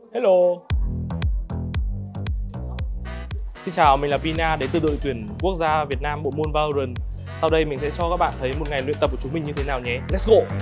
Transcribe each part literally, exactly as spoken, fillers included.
Hello. Xin chào, mình là Pina đến từ đội tuyển quốc gia Việt Nam bộ môn Valorant. Sau đây mình sẽ cho các bạn thấy một ngày luyện tập của chúng mình như thế nào nhé. Let's go.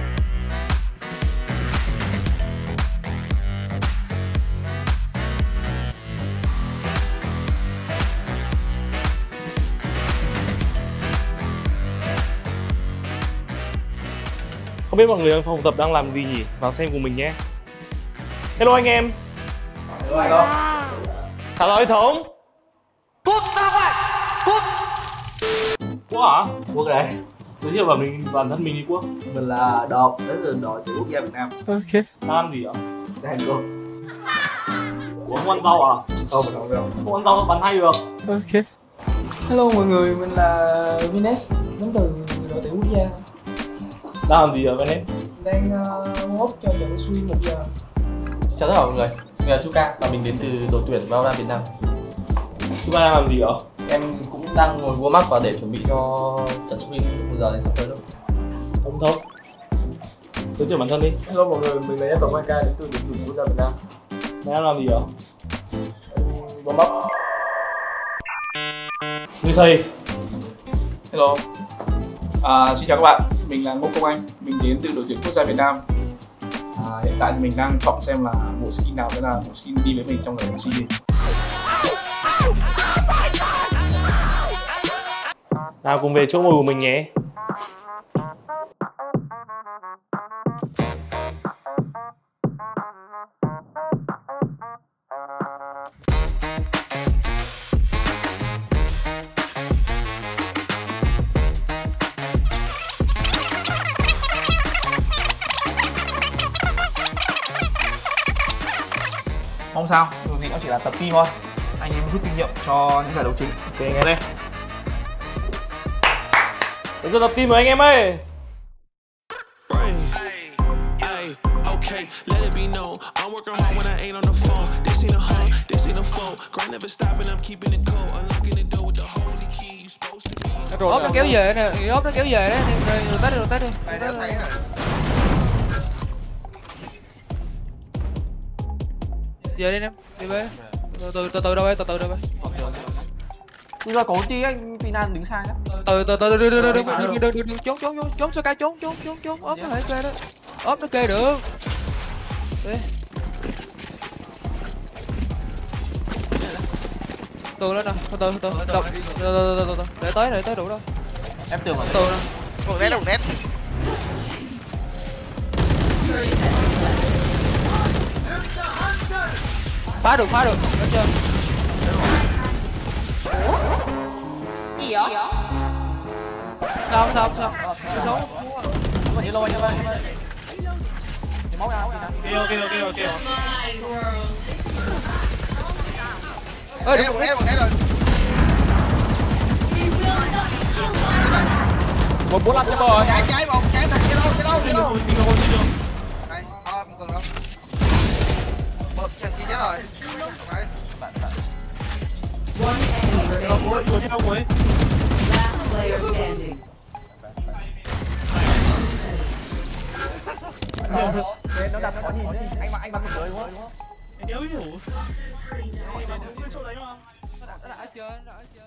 Không biết mọi người trong phòng tập đang làm gì nhỉ? Vào xem cùng mình nhé. Hello anh em. Hello anh không? Chào chào hệ thống. Quốc ra ngoài. Quốc. Quốc hả? Quốc đấy. Giới thiệu vào mình bản thân mình đi Quốc. Mình là Đột, đến từ đội tuyển quốc gia Việt Nam. Ok. Đang ăn gì ạ? Đang ăn cơm. Ủa, không ăn rau à? Không, mình không rau. Không ăn rau đâu bắn hay được. Ok. Hello mọi người, mình là Vines, đến từ đội tuyển quốc gia. Đang làm gì ở bên em? Đang uh, warm up cho trận swing một giờ. Chào tất cả mọi người, mình là Suka và mình đến từ đội tuyển Valorant Việt Nam. Chúng ta đang làm gì ạ? Em cũng đang ngồi warm up và để chuẩn bị cho trận swing một giờ đến sắp tới luôn. Không thôi. Giới thiệu bản thân đi. Hello mọi người, mình là Nhật Tổng Anh Ca, đến từ đội tuyển quốc gia Việt Nam. Mày đang làm gì ạ? Warm up. Người thầy. Hello, à, xin chào các bạn, mình là Ngô Công Anh, mình đến từ đội tuyển quốc gia Việt Nam. À, hiện tại thì mình đang chọn xem là bộ skin nào sẽ là bộ skin đi với mình trong ngày SEA Games. Nào cùng về chỗ ngồi của mình nhé. Không sao, dù gì cũng chỉ là tập team thôi. Anh em rút kinh nghiệm cho những giải đấu chính. Ok anh em đây. Bây giờ tập team rồi anh em ơi. Ốp nó kéo về nè, ốp nó kéo về đấy, rồi tách rồi tách đi. Mày đã thấy hả? Về đi em, đi về. Từ từ từ từ đâu ấy, từ từ đâu ấy. Bây giờ có tí anh Pina đứng sai nhá. Từ từ từ từ từ từ từ từ từ từ trốn trốn trốn trốn sao ca trốn trốn trốn trốn ốp nó phải kê đó. Ốp nó kê được. Đi. Từ lên nè, từ từ từ từ từ từ từ để tới để tới đủ đâu. Em tưởng là Từ nè. Một nét, một nét. Phá được, phá được, được chưa? Gì vậy? Sao sao sao? Số. Có gì lôi nha anh ơi. Thì máu ra máu ra. Ok ok ok ok. Ơi, Nét, được một nét, một nét rồi. Một bốn năm cho bờ. Trái trái một, trái thằng cái đâu, cái đâu, cái đâu. Đây, thôi không cần đâu. Một thằng kia chết rồi. Đấy. Đâu cuối, cuối đâu cuối. Nó đặt có nhìn đấy. Anh mà anh bắn một người đúng không? Đéo biết đủ. Nó đã ở trên, nó đã ở trên.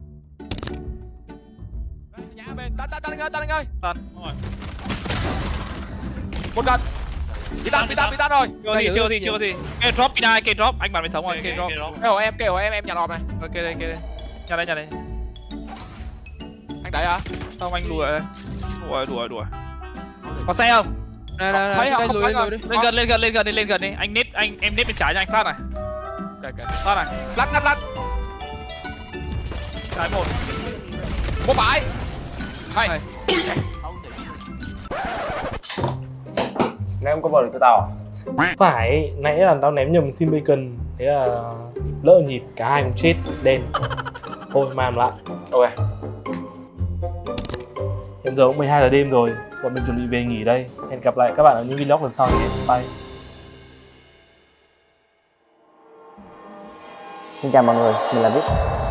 Nhà bên, tắt tắt tắt anh ơi, tắt anh ơi. Tắt. Một gần. Bị tắt, bị tắt, bị tắt rồi. Chưa gì, chưa gì, chưa gì. Kê drop Pina, kê drop, anh bắn với thống rồi, kê drop. Kêu em, kêu em, em nhà lòm này. Ok đây, kê đây. Nhà đây, nhà đây. Anh đẩy hả? Không, anh lùi đây. Đùa, đùa, đùa. Có xe không? Nè nè, Thấy không? lùi lùi đi. Lên gần, lên gần, lên gần đi, lên gần đi. Anh nết, anh em nết bên trái cho anh phát này. Ok ok. Phát này. Lắc lắc lắc. Trái một. Một bãi. Hay. Nãy em có vào được cho tao à? Phải, nãy là tao ném nhầm team bacon. Thế là lỡ nhịp cả hai cùng chết đen. Thôi mà làm lại. Ok. Hiện giờ cũng mười hai giờ đêm rồi. Bọn mình chuẩn bị về nghỉ đây. Hẹn gặp lại các bạn ở những vlog lần sau nhé. Bye. Xin chào mọi người, mình là Vic.